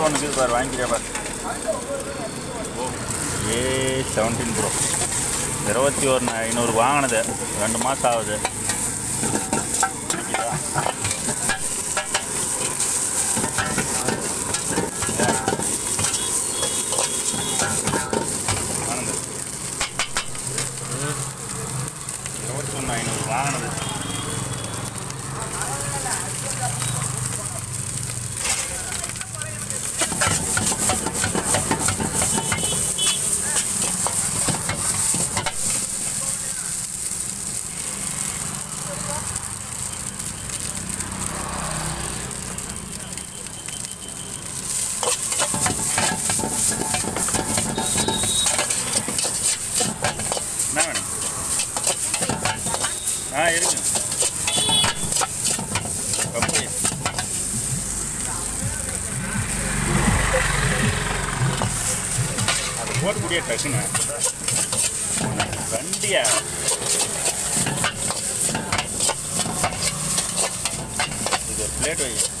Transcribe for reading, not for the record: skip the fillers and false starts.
ஒன்று இருக்குது பாரு, வாங்கிக்கிறியா பாரு. A17 ப்ரோ 21,500 வாங்கினது, 2 மாதம் ஆகுது. வாங்கினது 21,500 வாங்கினது. இருக்கு அது போடக்கூடிய டக்குன்னு வண்டியா இது ஒரு பிளேட் வை.